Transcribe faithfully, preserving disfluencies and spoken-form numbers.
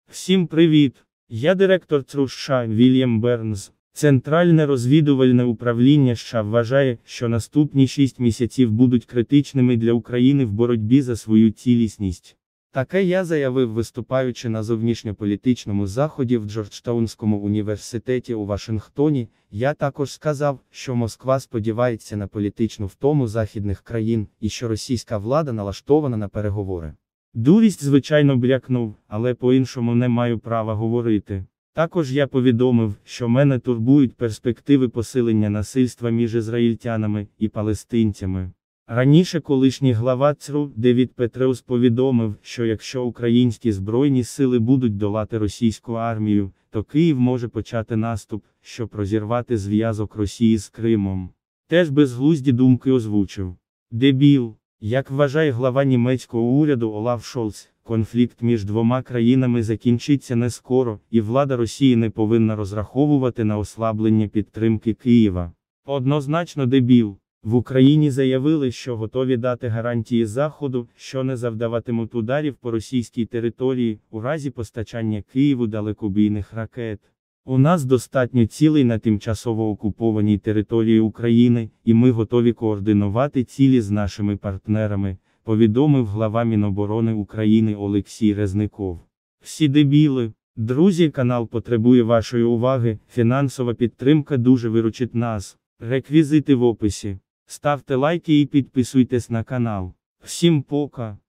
Всім привіт! Я директор ЦРУ США Вільям Бернс. Центральне розвідувальне управління США вважає, що наступні шість місяців будуть критичними для України в боротьбі за свою цілісність. Таке я заявив, виступаючи на зовнішньополітичному заході в Джорджтаунському університеті у Вашингтоні. Я також сказав, що Москва сподівається на політичну втому західних країн, і що російська влада налаштована на переговори. Дурість, звичайно, брякнув, але по-іншому не маю права говорити. Також я повідомив, що мене турбують перспективи посилення насильства між ізраїльтянами і палестинцями. Раніше колишній глава ЦРУ Девід Петреус повідомив, що якщо українські збройні сили будуть долати російську армію, то Київ може почати наступ, щоб розірвати зв'язок Росії з Кримом. Теж безглузді думки озвучив. Дебіл. Як вважає глава німецького уряду Олаф Шольц, конфлікт між двома країнами закінчиться не скоро, і влада Росії не повинна розраховувати на ослаблення підтримки Києва. Однозначно дебіл. В Україні заявили, що готові дати гарантії Заходу, що не завдаватимуть ударів по російській території, у разі постачання Києву далекобійних ракет. У нас достатньо цілей на тимчасово окупованій території України, і ми готові координувати цілі з нашими партнерами, повідомив глава Міноборони України Олексій Резников. Всі дебіли. Друзі, канал потребує вашої уваги, фінансова підтримка дуже виручить нас. Реквізити в описі. Ставте лайки і підписуйтесь на канал. Всім пока.